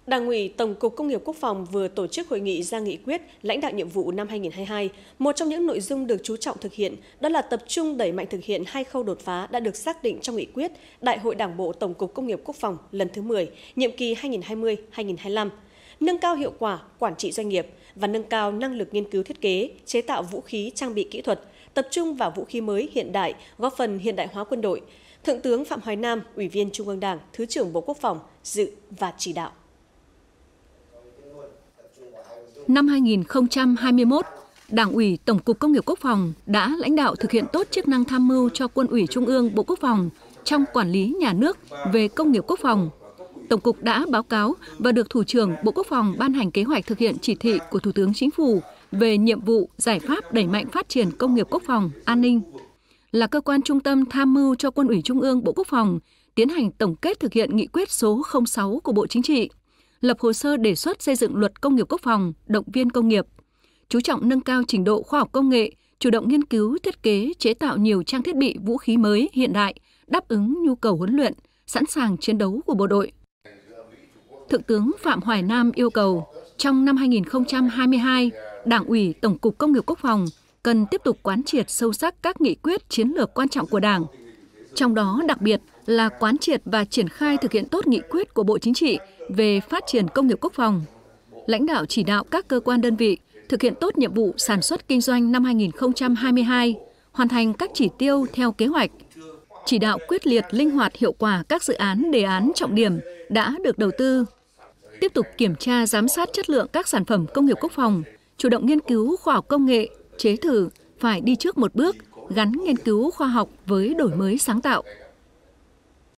Đảng ủy Tổng cục Công nghiệp Quốc phòng vừa tổ chức hội nghị ra nghị quyết lãnh đạo nhiệm vụ năm 2022. Một trong những nội dung được chú trọng thực hiện đó là tập trung đẩy mạnh thực hiện 2 khâu đột phá đã được xác định trong nghị quyết Đại hội Đảng bộ Tổng cục Công nghiệp Quốc phòng lần thứ 10, nhiệm kỳ 2020-2025, nâng cao hiệu quả quản trị doanh nghiệp và nâng cao năng lực nghiên cứu thiết kế, chế tạo vũ khí trang bị kỹ thuật, tập trung vào vũ khí mới hiện đại, góp phần hiện đại hóa quân đội. Thượng tướng Phạm Hoài Nam, Ủy viên Trung ương Đảng, Thứ trưởng Bộ Quốc phòng dự và chỉ đạo. Năm 2021, Đảng ủy Tổng cục Công nghiệp Quốc phòng đã lãnh đạo thực hiện tốt chức năng tham mưu cho Quân ủy Trung ương Bộ Quốc phòng trong quản lý nhà nước về công nghiệp quốc phòng. Tổng cục đã báo cáo và được Thủ trưởng Bộ Quốc phòng ban hành kế hoạch thực hiện chỉ thị của Thủ tướng Chính phủ về nhiệm vụ giải pháp đẩy mạnh phát triển công nghiệp quốc phòng, an ninh. Là cơ quan trung tâm tham mưu cho Quân ủy Trung ương Bộ Quốc phòng tiến hành tổng kết thực hiện nghị quyết số 06 của Bộ Chính trị, lập hồ sơ đề xuất xây dựng luật công nghiệp quốc phòng, động viên công nghiệp, chú trọng nâng cao trình độ khoa học công nghệ, chủ động nghiên cứu, thiết kế, chế tạo nhiều trang thiết bị vũ khí mới hiện đại, đáp ứng nhu cầu huấn luyện, sẵn sàng chiến đấu của bộ đội. Thượng tướng Phạm Hoài Nam yêu cầu, trong năm 2022, Đảng ủy Tổng cục Công nghiệp Quốc phòng cần tiếp tục quán triệt sâu sắc các nghị quyết chiến lược quan trọng của Đảng, trong đó đặc biệt là quán triệt và triển khai thực hiện tốt nghị quyết của Bộ Chính trị về phát triển công nghiệp quốc phòng. Lãnh đạo chỉ đạo các cơ quan đơn vị thực hiện tốt nhiệm vụ sản xuất kinh doanh năm 2022, hoàn thành các chỉ tiêu theo kế hoạch, chỉ đạo quyết liệt, linh hoạt, hiệu quả các dự án, đề án trọng điểm đã được đầu tư, tiếp tục kiểm tra giám sát chất lượng các sản phẩm công nghiệp quốc phòng, chủ động nghiên cứu khoa học công nghệ, chế thử phải đi trước một bước, gắn nghiên cứu khoa học với đổi mới sáng tạo.